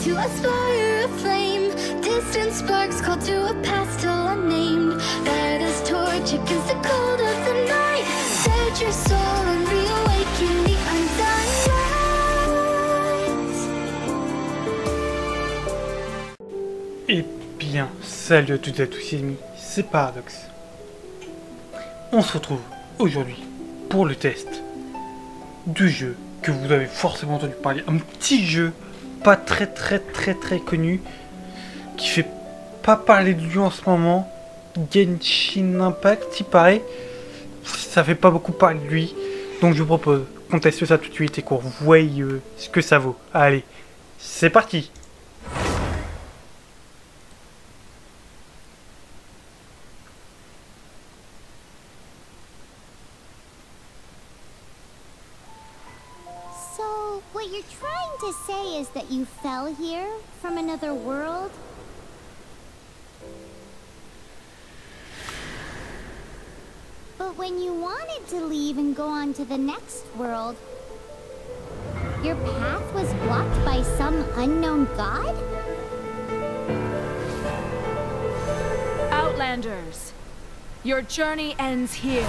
to a spire of flame. Distant sparks call to a past still unnamed. Light as torch against the cold of the night. Set your soul and reawaken the undying light. Eh bien, salut à toutes et à tous les amis, c'est Paradox. On se retrouve aujourd'hui pour le test du jeu que vous avez forcément entendu parler. Un petit jeu pas très connu qui fait pas parler de lui en ce moment. Genshin Impact, il paraît. Ça fait pas beaucoup parler de lui. Donc je vous propose qu'on teste ça tout de suite et qu'on voie ce que ça vaut. Allez, c'est parti. What you're trying to say is that you fell here from another world? But when you wanted to leave and go on to the next world, your path was blocked by some unknown god? Outlanders, your journey ends here.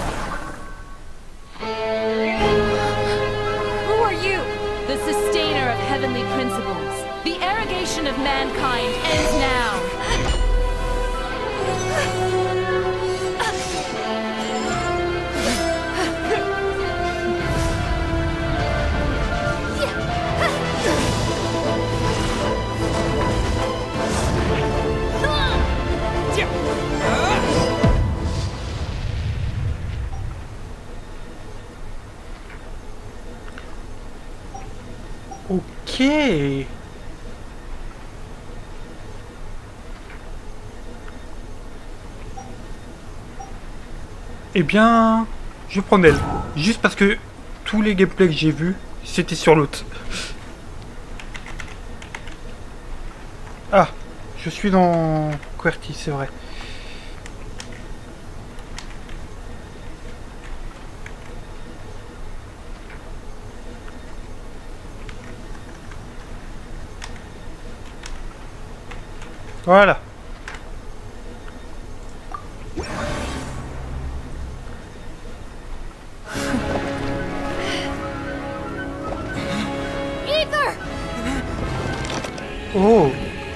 Who are you? The sustainer of heavenly principles. The arrogation of mankind ends now. Ok. Eh bien, je prends elle. Juste parce que tous les gameplays que j'ai vus, c'était sur l'autre. Ah, je suis dans QWERTY, c'est vrai. Voilà. Ether! Oh.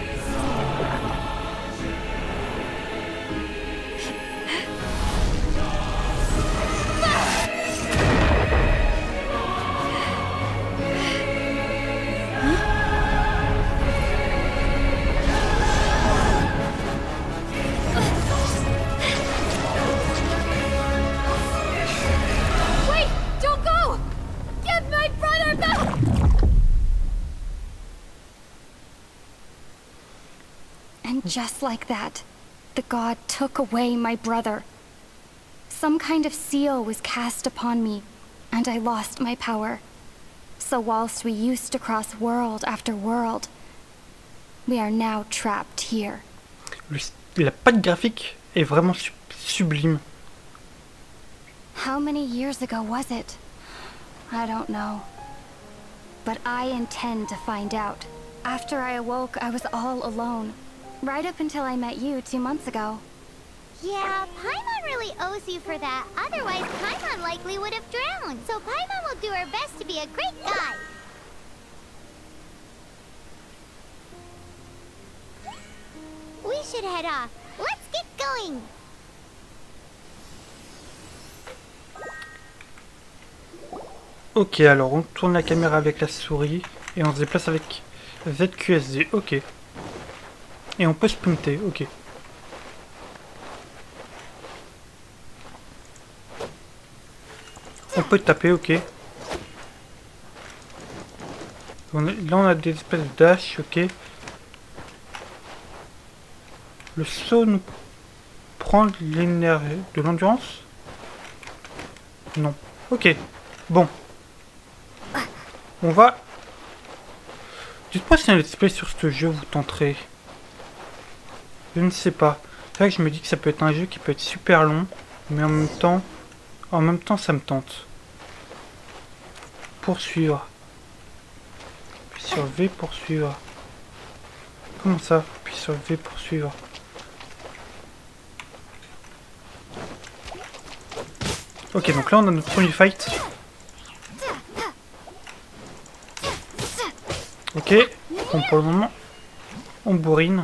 And just like that, the god took away my brother. Some kind of seal was cast upon me, and I lost my power. So whilst we used to cross world after world, we are now trapped here. La patte graphique est vraiment sublime. How many years ago was it? I don't know. But I intend to find out. After I awoke, I was all alone. Right up until I met you 2 months ago. Yeah, Paimon really owes you for that. Otherwise, Paimon likely would have drowned. So Paimon will do her best to be a great guide. We should head off. Let's get going. Ok, alors on tourne la caméra avec la souris et on se déplace avec ZQSD. Ok. Et on peut sprinter, ok. On peut taper, ok. Là on a des espèces de dash, ok. Le saut nous prend de l'énergie, de l'endurance? Non. Ok. Bon. On va... Dites-moi si un let's play sur ce jeu vous tenterait. Je ne sais pas. C'est vrai que je me dis que ça peut être un jeu qui peut être super long, mais en même temps ça me tente. Poursuivre. Puis sur V, poursuivre. Comment ça? Puis sur V pour suivre. Ok, donc là on a notre premier fight. Ok, bon pour le moment, on bourrine.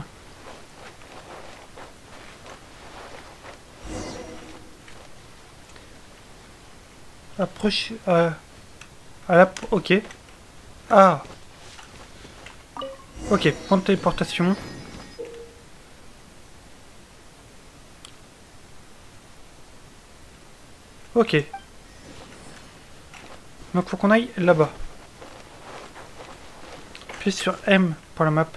Approche à la... Ok. Ah. Ok, point de téléportation. Ok. Donc faut qu'on aille là-bas. Puis sur M pour la map.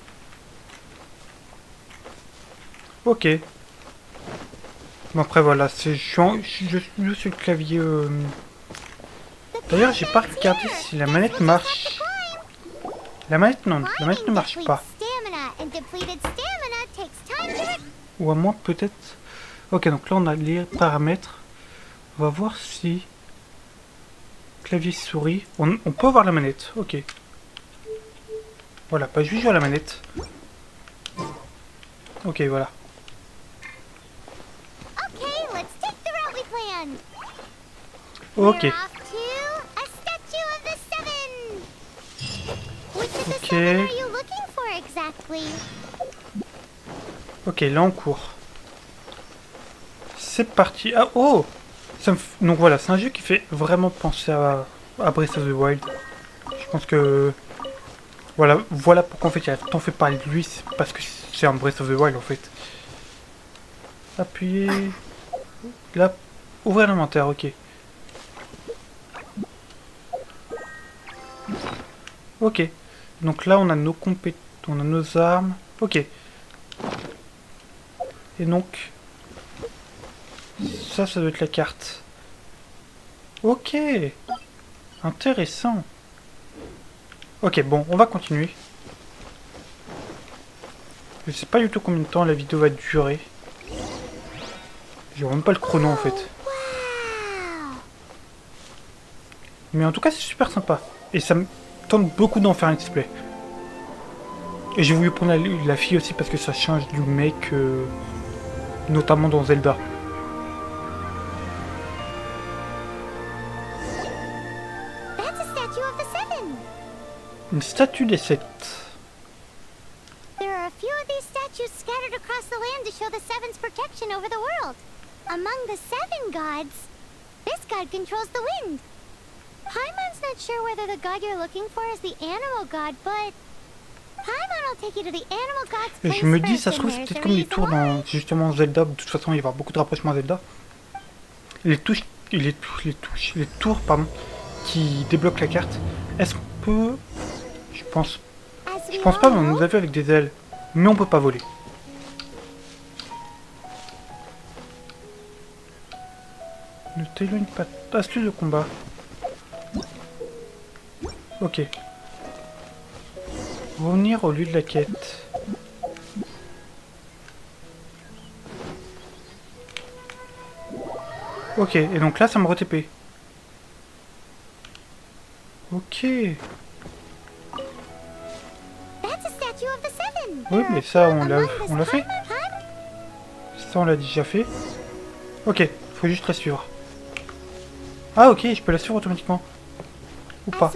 Ok. Bon après voilà, je joue sur le clavier. D'ailleurs j'ai pas regardé si la manette marche. La manette non, la manette ne marche pas. Ou à moins peut-être... Ok, donc là on a les paramètres. On va voir si... Clavier souris. On peut avoir la manette, ok. Voilà, pas juste jouer à la manette. Ok, voilà. Ok. Ok. Ok, là on court. C'est parti. Ah, oh ça me donc voilà, c'est un jeu qui fait vraiment penser à Breath of the Wild. Je pense que... Voilà pourquoi en fait il a tant fait parler de lui, c'est parce que c'est un Breath of the Wild en fait. Appuyer... Là, ouvrir l'inventaire, ok. Ok. Donc là on a nos compétences, on a nos armes. Ok. Et donc... Ça doit être la carte. Ok. Intéressant. Ok, bon, on va continuer. Je sais pas du tout combien de temps la vidéo va durer. J'ai même pas le chrono en fait. Mais en tout cas c'est super sympa. Et ça me tente beaucoup d'en faire un display. Et j'ai voulu prendre la fille aussi parce que ça change du mec, notamment dans Zelda. Une statue des 7. There are a few of these statues scattered across the land to show the Seven's protection over the world. Among the 7 gods, this god controls the wind. Paimon's not sure whether the god you're looking for is the animal god, but Paimon will take you to the animal god's place. Je me dis, ça se trouve, c'est peut-être comme les tours dans justement Zelda. De toute façon, il va y avoir beaucoup de rapprochements à Zelda. Les tours, pardon, qui débloquent la carte. Est-ce qu'on peut... Je pense pas, mais on nous a vu avec des ailes. Mais on peut pas voler. Ne t'éloigne pas. Astuce de combat. Ok. Revenir au lieu de la quête. Ok, et donc là ça me re-TP. Ok. Oui, mais ça, on l'a fait. Ça, on l'a déjà fait. Ok, faut juste la suivre. Ah, ok, je peux la suivre automatiquement. Ou pas.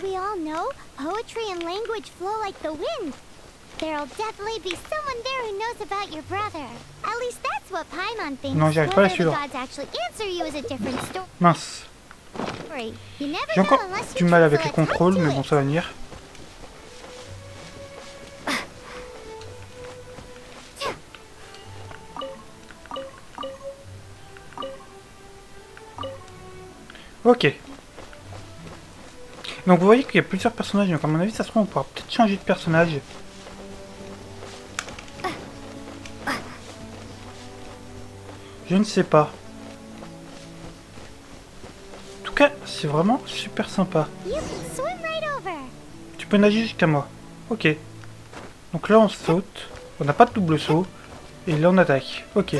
Non, j'arrive pas à la suivre. Mince. J'ai encore du mal avec les contrôles, mais bon, ça va venir. Ok. Donc vous voyez qu'il y a plusieurs personnages, donc à mon avis ça se trouve on pourra peut-être changer de personnage. Je ne sais pas. En tout cas, c'est vraiment super sympa. Tu peux nager jusqu'à moi. Ok. Donc là on saute. On n'a pas de double saut. Et là on attaque. Ok.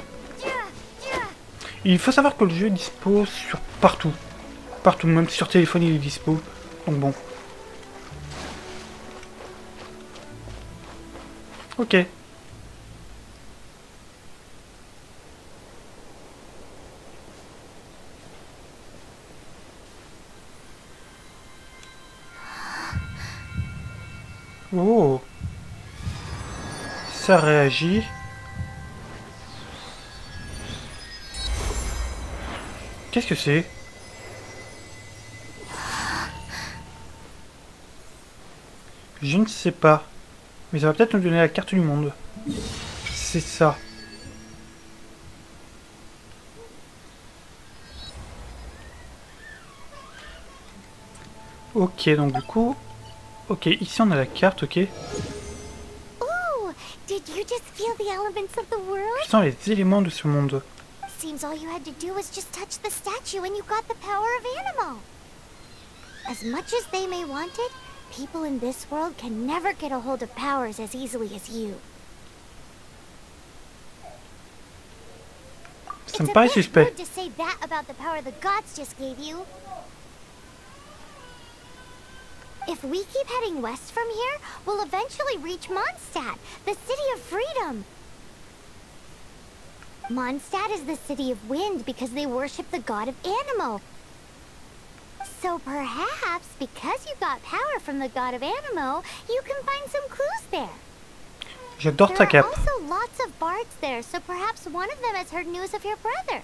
Il faut savoir que le jeu est dispo sur partout. Partout, même sur téléphone il est dispo. Donc bon. Ok. Oh. Ça réagit. Qu'est-ce que c'est? Je ne sais pas. Mais ça va peut-être nous donner la carte du monde. C'est ça. Ok, donc du coup... Ok, ici on a la carte, ok. Ooh, did you just feel the elements of the world? Je sens les éléments de ce monde. Seems all you had to do was just touch the statue and you got the power of Anemo. As much as they may want it, people in this world can never get a hold of powers as easily as you. Ça me paraît suspect. Rude to say that about the power the gods just gave you. If we keep heading west from here, we'll eventually reach Mondstadt, the city of freedom. Mondstadt is the city of wind because they worship the god of Anemo. So perhaps, because you got power from the god of Anemo, you can find some clues there. J'adore ta There are cape. also lots of bards there, so perhaps one of them has heard news of your brother.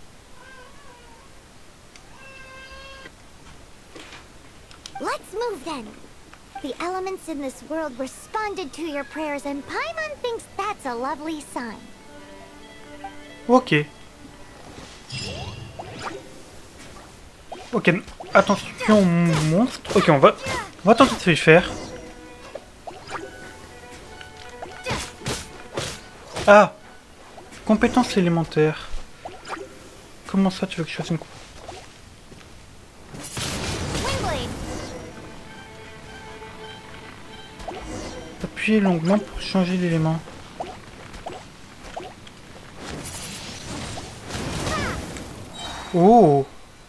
Let's move then. The elements in this world responded to your prayers, and Paimon thinks that's a lovely sign. Ok. Ok, attention monstre. Ok, on va tenter de se faire. Ah, compétence élémentaire. Comment ça, tu veux que je fasse une... Windblade. Appuyez longuement pour changer d'élément. Oh.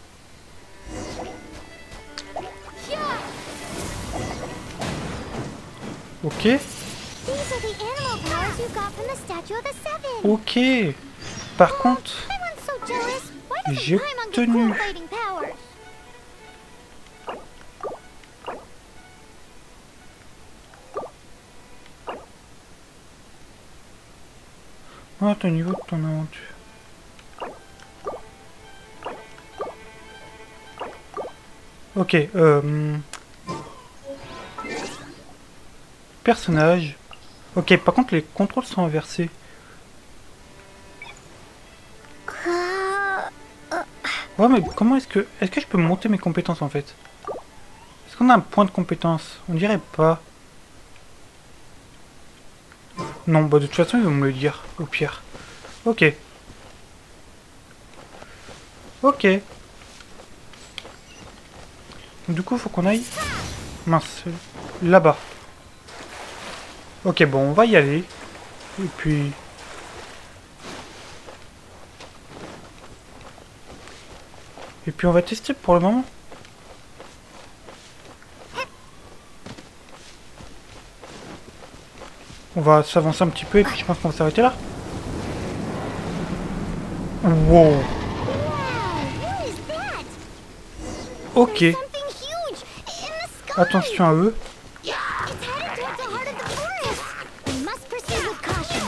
Ok. These are the animal powers you got from the statue of the seven. Ok. Par contre, Everyone's so jealous. Why doesn't j'ai Paimon get obtenu... cool fighting powers? Oh, au niveau de ton aventure. Ok, personnage. Ok, par contre les contrôles sont inversés. Ouais, mais comment est-ce que je peux monter mes compétences en fait? Est-ce qu'on a un point de compétence? On dirait pas. Non, bah de toute façon ils vont me le dire, au pire. Ok. Ok. Du coup, faut qu'on aille... Mince, là-bas. Ok, bon, on va y aller. Et puis... on va tester pour le moment. On va s'avancer un petit peu et puis je pense qu'on va s'arrêter là. Wow. Wow, what is that? Ok. Something huge in the sky. Attention à eux. It's headed towards the heart of the forest. We must proceed with caution.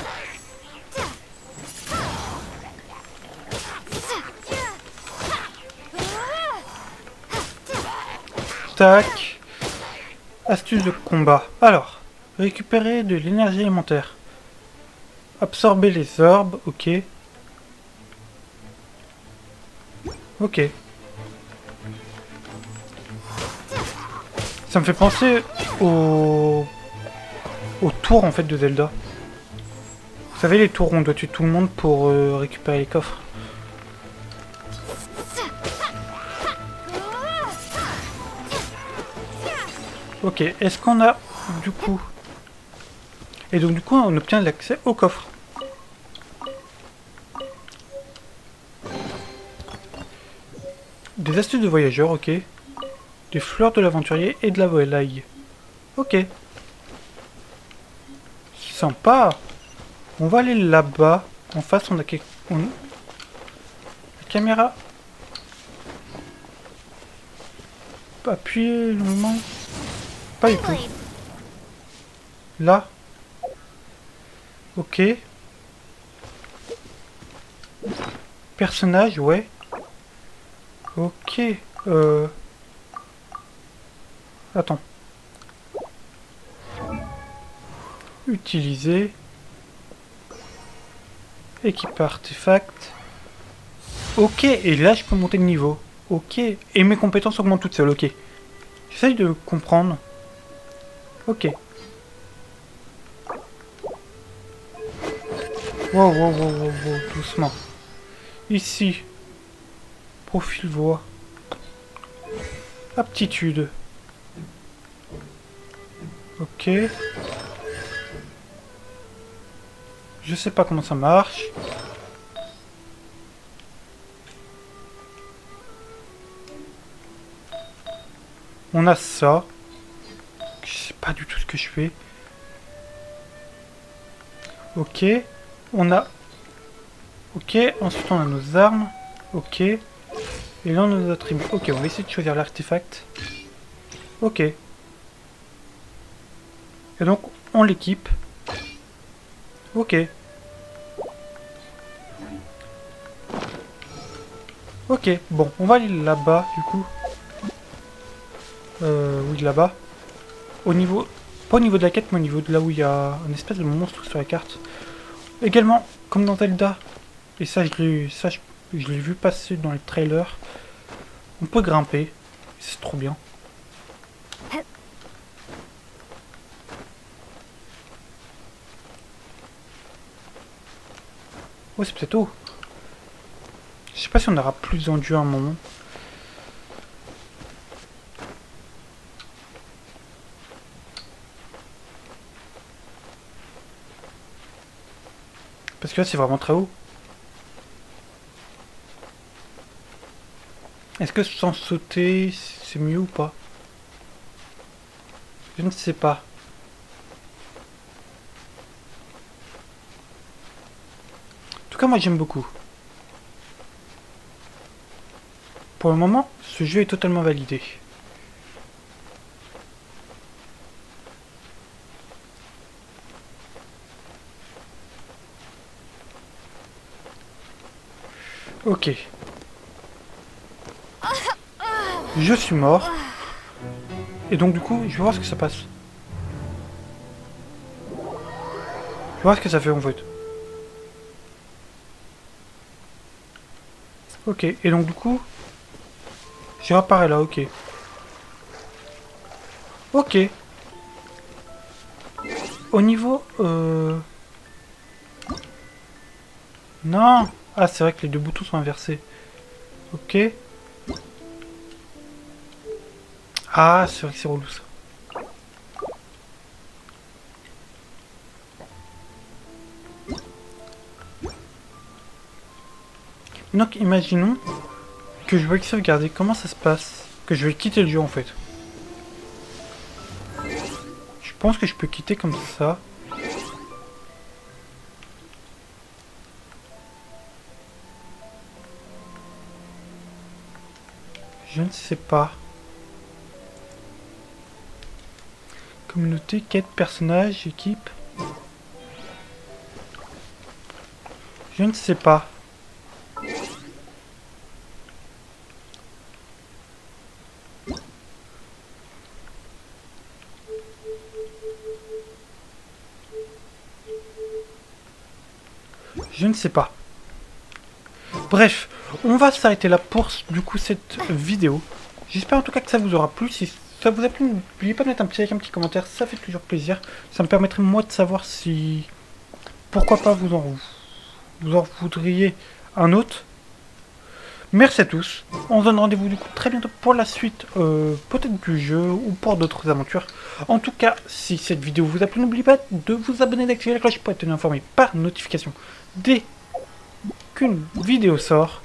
Tac. Astuce de combat. Alors, récupérer de l'énergie élémentaire. Absorber les orbes, ok. Ok. Ça me fait penser au tour en fait de Zelda. Vous savez les tours où on doit tuer tout le monde pour récupérer les coffres. Ok, est-ce qu'on a du coup... Et donc du coup on obtient l'accès au coffre. Des astuces de voyageur, ok. Des fleurs de l'aventurier et de la volaille. Ok. sympa. On va aller là-bas. En face, on a quelque... La caméra. Appuyez le moment. Pas du tout. Beyblade. Là. Ok. Personnage, ouais. Ok. Attends. Utiliser. Équipe artefact. Ok, et là je peux monter de niveau. Ok. Et mes compétences augmentent toutes seules, ok. J'essaye de comprendre. Ok. Wow, doucement. Ici. Profil voix. Aptitude. Ok. Je sais pas comment ça marche. On a ça. Je sais pas du tout ce que je fais. Ok. On a... Ok. Ensuite on a nos armes. Ok. Et là on a nos attributs. Ok, on va essayer de choisir l'artefact. Ok. Et donc on l'équipe. Ok. Ok, bon, on va aller là-bas, du coup. Oui, là-bas. Au niveau... Pas au niveau de la quête, mais au niveau de là où il y a un espèce de monstre sur la carte. Également, comme dans Zelda, et ça, je l'ai vu passer dans les trailers, on peut grimper. C'est trop bien. Ouais, c'est peut-être haut. Je sais pas si on aura plus d'enduit à un moment. Parce que là, c'est vraiment très haut. Est-ce que sans sauter, c'est mieux ou pas? Je ne sais pas. En tout cas, moi, j'aime beaucoup. Pour le moment, ce jeu est totalement validé. Ok. Je suis mort. Et donc du coup, je vais voir ce que ça passe. Je vais voir ce que ça fait en fait. Ok, et donc du coup... Je réapparais là, ok. Ok. Au niveau... Non. Ah, c'est vrai que les deux boutons sont inversés. Ok. Ah, c'est vrai que c'est relou ça. Donc, imaginons que je vais sauvegarder. Comment ça se passe? Que je vais quitter le jeu en fait. Je pense que je peux quitter comme ça. Je ne sais pas. Communauté, quête, personnage, équipe. Je ne sais pas. Je ne sais pas. Bref, on va s'arrêter là pour du coup cette vidéo. J'espère en tout cas que ça vous aura plu. Si ça vous a plu, n'oubliez pas de mettre un petit commentaire, ça fait toujours plaisir. Ça me permettrait moi de savoir si... Pourquoi pas vous en voudriez un autre. Merci à tous. On se donne rendez-vous du coup très bientôt pour la suite peut-être du jeu ou pour d'autres aventures. En tout cas, si cette vidéo vous a plu, n'oubliez pas de vous abonner et d'activer la cloche pour être tenu informé par notification dès qu'une vidéo sort.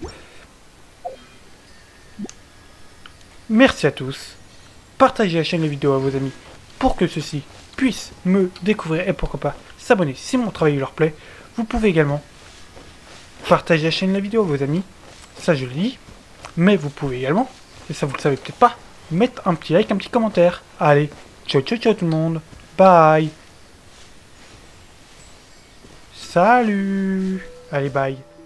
Merci à tous. Partagez la chaîne et les vidéos à vos amis pour que ceux-ci puissent me découvrir et pourquoi pas s'abonner si mon travail leur plaît. Vous pouvez également partager la chaîne, la vidéo à vos amis. Ça, je le dis. Mais vous pouvez également, et ça vous le savez peut-être pas, mettre un petit like, un petit commentaire. Allez, ciao ciao ciao tout le monde. Bye. Salut. Allez, bye.